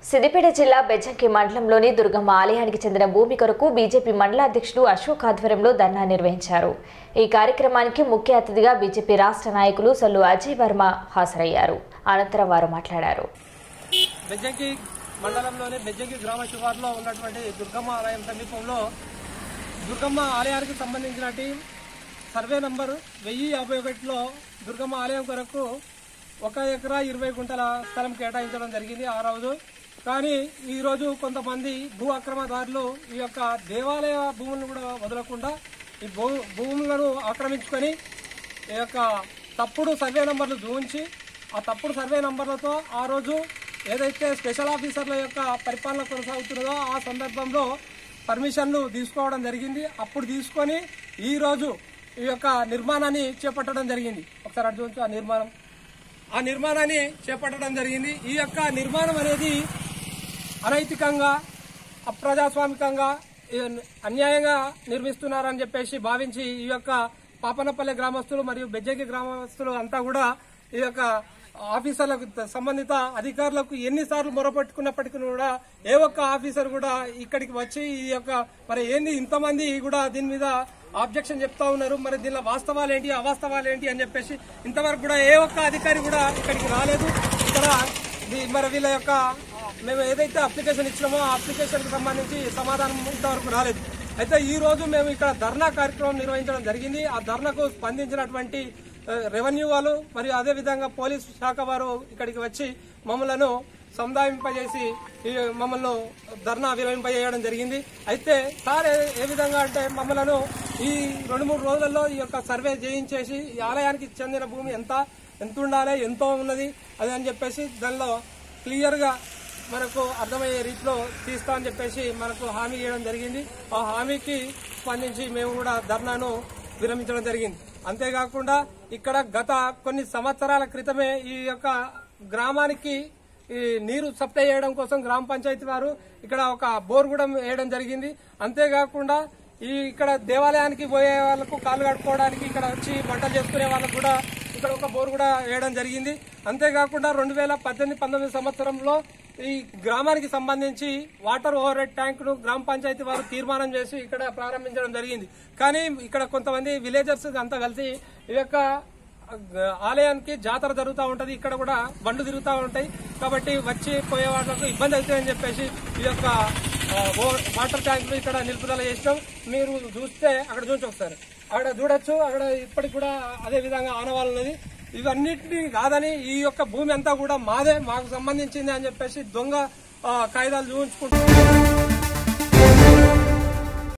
సిద్దిపేట జిల్లా బెజ్జంకి మండలంలోని దుర్గమ్మ ఆలయానికి చెందిన భూమి కొరకు బీజేపీ మండల అధ్యక్షుడు అశోక్ ఆధ్వర్యంలో ధర్నా నిర్వహించారు. ఈ కార్యక్రమానికి ముఖ్య అతిథిగా బీజేపీ రాష్ట్ర నాయకులు సల్లు అజయ్ వర్మ హాజరయ్యారు. అనంతరం వారు మాట్లాడారు. బెజ్జంకి మండలంలోని బెజ్జంకి గ్రామ శివారులో ఉన్నటువంటి దుర్గమ్మ ఆలయం సమీపంలో దుర్గమ్మ ఆలయానికి సంబంధించిన సర్వే నంబర్ 1051లో దుర్గమ్మ ఆలయం కొరకు 1 ఎకరా 20 గుంటల స్థలం కేటాయించడం జరిగింది ఆ రోజు. కానీ ఈరోజు కొంతమంది భూ అక్రమదారులు ఈ యొక్క దేవాలయ భూములను కూడా వదలకుండా ఈ భూములను ఆక్రమించుకొని ఈ యొక్క తప్పుడు సర్వే నంబర్లు చూపించి ఆ తప్పుడు సర్వే నంబర్లతో ఆ రోజు ఏదైతే స్పెషల్ ఆఫీసర్ల యొక్క పరిపాలన కొనసాగుతున్నదో ఆ సందర్భంలో పర్మిషన్లు తీసుకోవడం జరిగింది. అప్పుడు తీసుకొని ఈరోజు ఈ యొక్క నిర్మాణాన్ని చేపట్టడం జరిగింది. ఒకసారి అటు చూసి ఆ నిర్మాణాన్ని చేపట్టడం జరిగింది. ఈ యొక్క నిర్మాణం అనేది అనైతికంగా అప్రజాస్వామికంగా అన్యాయంగా నిర్మిస్తున్నారని చెప్పేసి భావించి ఈ యొక్క పాపనపల్లె గ్రామస్తులు మరియు బెజ్జంకి గ్రామస్తులు అంతా కూడా ఈ యొక్క ఆఫీసర్లకు సంబంధిత అధికారులకు ఎన్నిసార్లు మొరపెట్టుకున్నప్పటికీ కూడా ఏ ఒక్క ఆఫీసర్ కూడా ఇక్కడికి వచ్చి ఈ యొక్క మరి ఏంది ఇంతమంది కూడా దీని మీద ఆబ్జెక్షన్ చెప్తా ఉన్నారు. మరి దీనిలో వాస్తవాలేంటి అవాస్తవాలేంటి అని చెప్పేసి ఇంతవరకు కూడా ఏ ఒక్క అధికారి కూడా ఇక్కడికి రాలేదు. ఇక్కడ మరి వీళ్ళ యొక్క మేము ఏదైతే అప్లికేషన్ ఇచ్చినామో ఆ అప్లికేషన్ కు సంబంధించి సమాధానం ఇంతవరకు రాలేదు. అయితే ఈ రోజు మేము ఇక్కడ ధర్నా కార్యక్రమం నిర్వహించడం జరిగింది. ఆ ధర్నాకు స్పందించినటువంటి రెవెన్యూ వాళ్ళు మరియు అదేవిధంగా పోలీసు శాఖ వారు ఇక్కడికి వచ్చి మమ్మలను సముదాయింపజేసి మమ్మల్ని ధర్నా విరమింపజేయడం జరిగింది. అయితే సార్ ఏ విధంగా అంటే మమ్మలను ఈ 2-3 రోజులలో ఈ యొక్క సర్వే చేయించేసి ఈ ఆలయానికి చెందిన భూమి ఎంత ఉండాలి, ఎంతో ఉన్నది అది అని చెప్పేసి దానిలో క్లియర్ గా మనకు అర్థమయ్యే రీతిలో తీస్తా అని చెప్పేసి మనకు హామీ ఇవ్వడం జరిగింది. ఆ హామీకి స్పందించి మేము కూడా ధర్నాను విరమించడం జరిగింది. అంతేకాకుండా ఇక్కడ గత కొన్ని సంవత్సరాల క్రితమే ఈ యొక్క గ్రామానికి ఈ నీరు సప్లై చేయడం కోసం గ్రామ పంచాయతీ వారు ఇక్కడ ఒక బోర్ కూడా వేయడం జరిగింది. అంతేకాకుండా ఇక్కడ దేవాలయానికి పోయే వాళ్ళకు కాళ్ళు కడుక్కోవడానికి ఇక్కడ వచ్చి వంటలు చేసుకునే వాళ్ళకు కూడా ఇక్కడ ఒక బోర్ కూడా వేయడం జరిగింది. అంతేకాకుండా 2018-19 సంవత్సరంలో ఈ గ్రామానికి సంబంధించి వాటర్ ఓవర్ హెడ్ ట్యాంక్ ను గ్రామ పంచాయతీ వారు తీర్మానం చేసి ఇక్కడ ప్రారంభించడం జరిగింది. కానీ ఇక్కడ కొంతమంది విలేజర్స్ అంతా కలిసి ఈ యొక్క ఆలయానికి జాతర జరుగుతూ ఉంటది, ఇక్కడ కూడా బండ్లు తిరుగుతూ ఉంటాయి కాబట్టి వచ్చి పోయే వాళ్ళకు ఇబ్బంది అవుతాయని చెప్పేసి ఈ యొక్క వాటర్ ట్యాంకులు ఇక్కడ నిలుపుదల చేసినాం. మీరు చూస్తే అక్కడ చూసి ఒకసారి అక్కడ చూడొచ్చు, అక్కడ ఇప్పటికి కూడా అదే విధంగా ఆనవాళ్ళు ఉన్నది. ఇవన్నిటినీ కాదని ఈ యొక్క భూమి అంతా కూడా మాదే, మాకు సంబంధించింది అని చెప్పేసి దొంగ కాయిదాలు చూపించుకుంటున్నారు.